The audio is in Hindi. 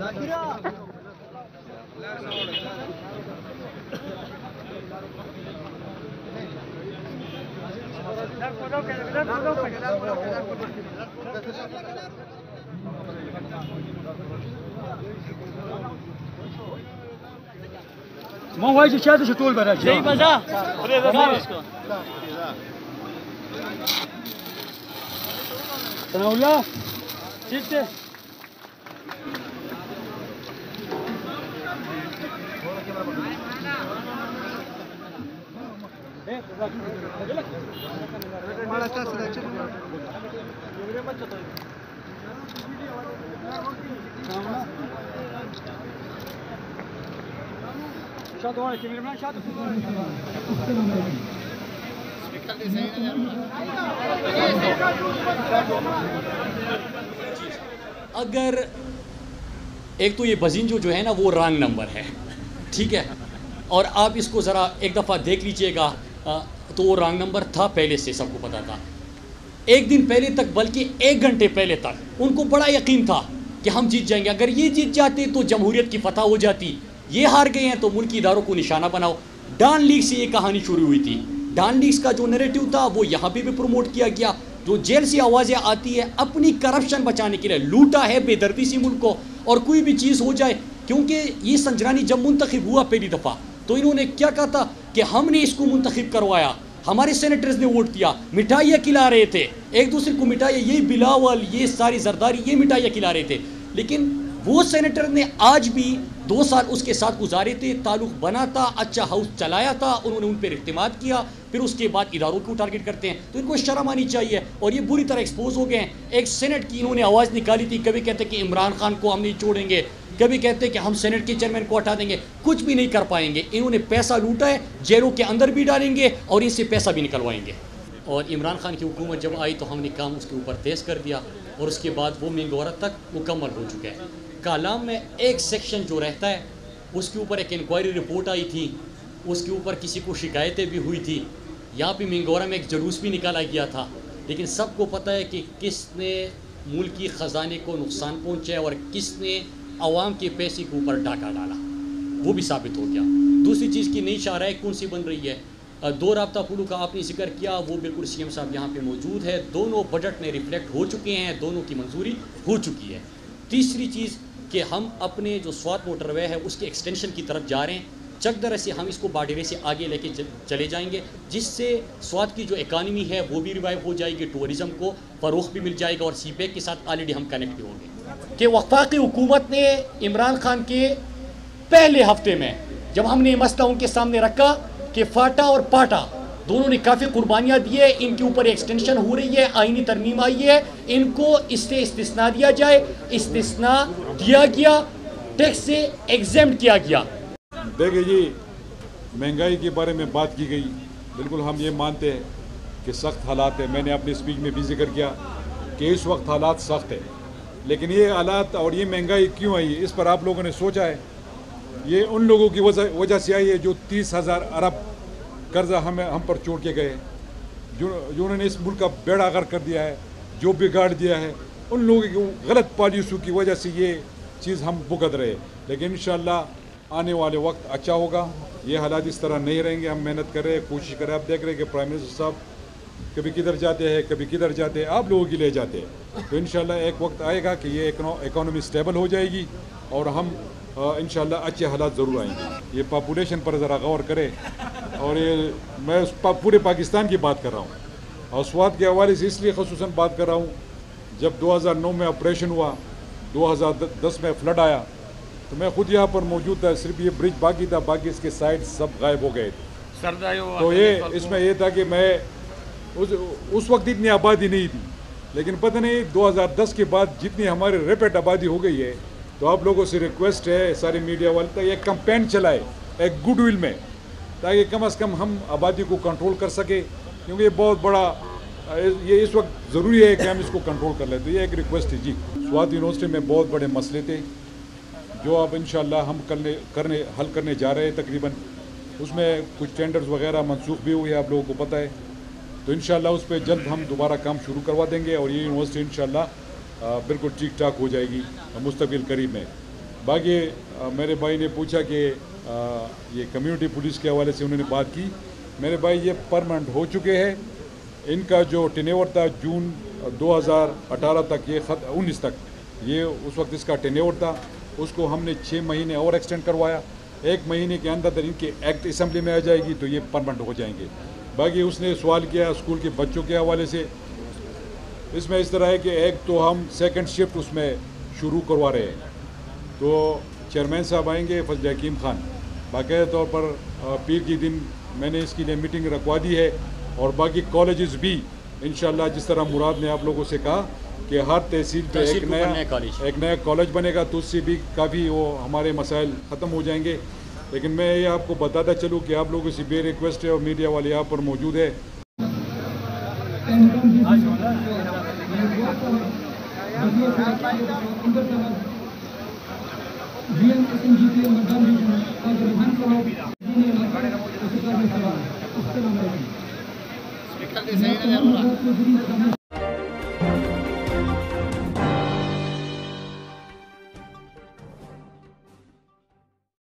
ما واجي شاد شطول برا شيء بزا تناولا ستة अगर एक तो ये बजींजो जो है ना वो रॉन्ग नंबर है, ठीक है, और आप इसको ज़रा एक दफ़ा देख लीजिएगा, तो वो रॉन्ग नंबर था पहले से, सबको पता था। एक दिन पहले तक, बल्कि 1 घंटे पहले तक उनको बड़ा यकीन था कि हम जीत जाएंगे। अगर ये जीत जाते तो जमहूरियत की फतह हो जाती। ये हार गए हैं तो मुल्की इदारों को निशाना बनाओ। डॉन लीग से ये कहानी शुरू हुई थी। डॉन लीग्स का जो नैरेटिव था वो यहाँ पे भी प्रमोट किया गया। जो जेल से आवाज़ें आती है अपनी करप्शन बचाने के लिए, लूटा है बेदर्दी से मुल्क को, और कोई भी चीज़ हो जाए, क्योंकि ये संजरानी जब मुंतखब हुआ पहली दफ़ा तो इन्होंने क्या कहा था कि हमने इसको मुंतखब करवाया, हमारे सेनेटर्स ने वोट दिया, मिठाइयाँ खिला रहे थे एक दूसरे को, मिठाइयाँ, ये बिलावल, ये सारी जरदारी, ये मिठाइयाँ खिला रहे थे। लेकिन वो सेनेटर ने आज भी 2 साल उसके साथ गुजारे थे, ताल्लुक़ बना था, अच्छा हाउस चलाया था, उन्होंने उन पर इत्तेमाद किया, फिर उसके बाद इदारों को टारगेट करते हैं। तो इनको शर्म आनी चाहिए, और ये बुरी तरह एक्सपोज हो गए हैं। एक सेनेट की इन्होंने आवाज़ निकाली थी, कभी कहते कि इमरान खान को हम नहीं छोड़ेंगे, कभी कहते कि हम सेनेट के चेयरमैन को हटा देंगे, कुछ भी नहीं कर पाएंगे। इन्होंने पैसा लूटा है, जेलों के अंदर भी डालेंगे और इनसे पैसा भी निकलवाएंगे। और इमरान खान की हुकूमत जब आई तो हमने काम उसके ऊपर तेज़ कर दिया, और उसके बाद वो मिंगोरा तक मुकम्मल हो चुका है। कालाम में एक सेक्शन जो रहता है उसके ऊपर एक इंक्वायरी रिपोर्ट आई थी, उसके ऊपर किसी को शिकायतें भी हुई थी। यहाँ पे मिंगोरा में एक जुलूस भी निकाला गया था, लेकिन सबको पता है कि किसने मुल्की ख़जाने को नुकसान पहुँचाया और किसने आवाम के पैसे के ऊपर डाका डाला, वो भी साबित हो गया। दूसरी चीज़ की नई शाहराह कौन सी बन रही है, 2 राब्ता पुलों का आपने जिक्र किया, वो बिल्कुल सीएम साहब यहाँ पे मौजूद है, दोनों बजट में रिफ्लेक्ट हो चुके हैं, दोनों की मंजूरी हो चुकी है। तीसरी चीज़ कि हम अपने जो स्वात मोटरवे है उसके एक्सटेंशन की तरफ जा रहे हैं। चकदर से हम इसको बाडेरे से आगे लेके चले जाएंगे, जिससे स्वात की जो इकानमी है वो भी रिवाइव हो जाएगी, टूरिज़म को फ़रोग़ भी मिल जाएगा, और सीपेक के साथ ऑलरेडी हम कनेक्ट भी होंगे। कि वफाकी हुकूमत ने इमरान खान के पहले हफ्ते में जब हमने मसला उनके सामने रखा कि फाटा और पाटा दोनों ने काफ़ी कुर्बानियाँ दी है, इनके ऊपर एक्सटेंशन हो रही है, आईनी तरमीम आई है, इनको इससे इस्तिस्ना दिया जाए, इस्तिस्ना दिया गया, टैक्स से एग्जेम्प्ट किया गया। देखिए जी, महंगाई के बारे में बात की गई, बिल्कुल हम ये मानते हैं कि सख्त हालात है। मैंने अपनी स्पीच में भी जिक्र किया कि इस वक्त हालात सख्त है, लेकिन ये हालात और ये महंगाई क्यों आई, इस पर आप लोगों ने सोचा है? ये उन लोगों की वजह से आई है जो 30,000 अरब कर्जा हम पर छोड़ के गए, जिन्होंने इस मुल्क का बेड़ा गर्क कर दिया है, जो बिगाड़ दिया है। उन लोगों की गलत पॉलिसियों की वजह से ये चीज़ हम भुगत रहे, लेकिन इंशाअल्लाह आने वाले वक्त अच्छा होगा। ये हालात इस तरह नहीं रहेंगे। हम मेहनत कर रहे हैं, कोशिश कर रहे हैं। आप देख रहे हैं कि प्राइम मिनिस्टर साहब कभी किधर जाते हैं, कभी किधर जाते हैं, आप लोगों के लिए जाते हैं। तो इंशाअल्लाह एक वक्त आएगा कि ये इकोनॉमी स्टेबल हो जाएगी और हम इंशाअल्लाह अच्छे हालात ज़रूर आएंगे। ये पॉपुलेशन पर ज़रा गौर करें, और ये मैं पूरे पाकिस्तान की बात कर रहा हूँ, और स्वात के हवाले से इसलिए ख़ुसूसन बात कर रहा हूँ। जब 2009 में ऑपरेशन हुआ, 2010 में फ्लड आया, तो मैं खुद यहाँ पर मौजूद था, सिर्फ ये ब्रिज बाकी था, बाकी इसके साइड सब गायब हो गए थे। तो ये इसमें ये था कि मैं उस वक्त इतनी आबादी नहीं थी, लेकिन पता नहीं 2010 के बाद जितनी हमारी रैपिड आबादी हो गई है, तो आप लोगों से रिक्वेस्ट है सारे मीडिया वाले तक एक कैंपेन चलाए एक गुडविल में, ताकि कम से कम हम आबादी को कंट्रोल कर सके, क्योंकि ये बहुत बड़ा ये इस वक्त ज़रूरी है कि हम इसको कंट्रोल कर लें। तो ये एक रिक्वेस्ट थी जी। स्वात यूनिवर्सिटी में बहुत बड़े मसले थे जो अब इंशाअल्लाह हम हल करने जा रहे हैं तकरीबन। उसमें कुछ टेंडर्स वगैरह मनसूख भी हुए हैं, आप लोगों को पता है। तो इंशाअल्लाह उस पर जल्द हम दोबारा काम शुरू करवा देंगे, और ये यूनिवर्सिटी इंशाअल्लाह बिल्कुल ठीक ठाक हो जाएगी मुस्तकबिल करीब में। बाकी मेरे भाई ने पूछा कि ये कम्युनिटी पुलिस के हवाले से उन्होंने बात की। मेरे भाई ये परमानेंट हो चुके हैं। इनका जो टेन्योर था जून 2018 तक, ये 19 तक, ये उस वक्त इसका टेन्योर था। उसको हमने 6 महीने और एक्सटेंड करवाया। 1 महीने के अंदर इनके एक्ट असम्बली में आ जाएगी तो ये परमानेंट हो जाएंगे। बाकी उसने सवाल किया स्कूल के बच्चों के हवाले से। इसमें इस तरह है कि एक तो हम सेकंड शिफ्ट उसमें शुरू करवा रहे हैं, तो चेयरमैन साहब आएंगे फजल हकीम खान, बाकायदा तौर पर पीर की दिन मैंने इसके लिए मीटिंग रखवा दी है। और बाकी कॉलेजेस भी इंशाल्लाह जिस तरह मुराद ने आप लोगों से कहा कि हर तहसील पे एक नया कॉलेज बनेगा, तो उससे भी काफ़ी वो हमारे मसाइल ख़त्म हो जाएंगे। लेकिन मैं ये आपको बताता चलूँ कि आप लोगों से बे रिक्वेस्ट है और मीडिया वाले यहाँ पर मौजूद है।